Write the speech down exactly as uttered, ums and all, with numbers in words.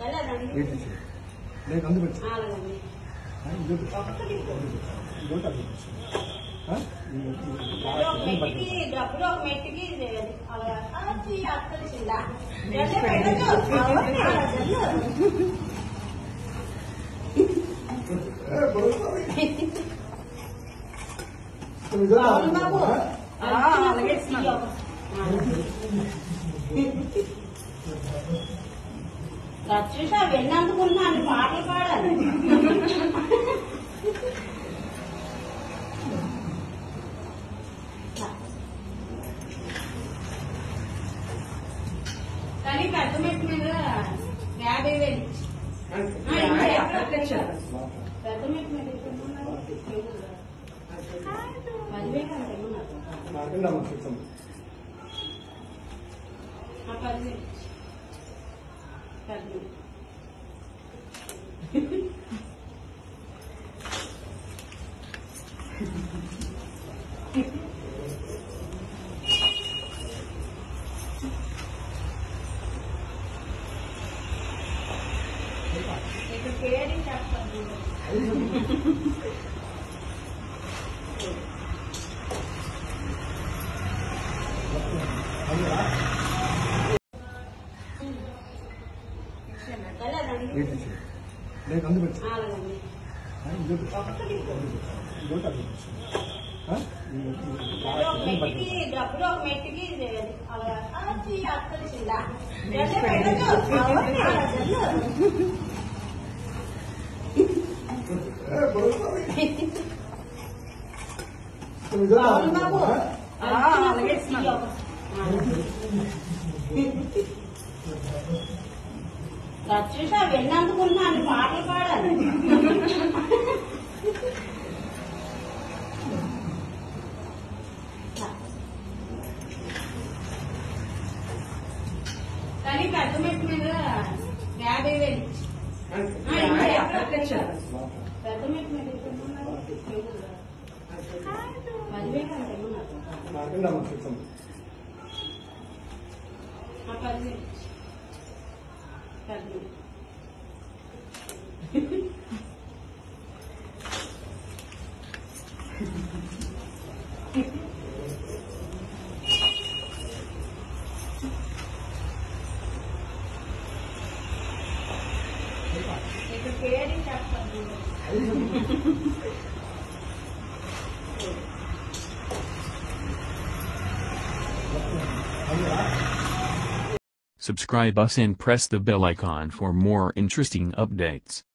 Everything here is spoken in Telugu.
నేను అందుకు డబ్బులు ఒక మెట్టికి అత్తలిసిందా చూసా వెళ్ళినందుకున్నా అని పాటలు పాడాలి. కానీ పెద్ద మెట్టు మీద యాభై వేలు పెద్ద మెట్టు మీద పదివేలు అంటే ఏమన్నారు పదివేలు పదివేలు ఇక్కడ పేరు చెప్తాను. నేను అందుకు డబ్బులు ఒక మెట్టికి అత్తలిసిందా చూసా వెళ్ళినందుకున్నా అని పాటలు పాడాలి. కానీ పెద్ద మెట్టు మీద యాభై వేలు పెద్ద మెట్టు మీద పదివేలు అంటే ఏమన్నారు పదివేలు పదివేలు ఇక్కడ పేరు చెప్తాను. Subscribe us and press the bell icon for more interesting updates.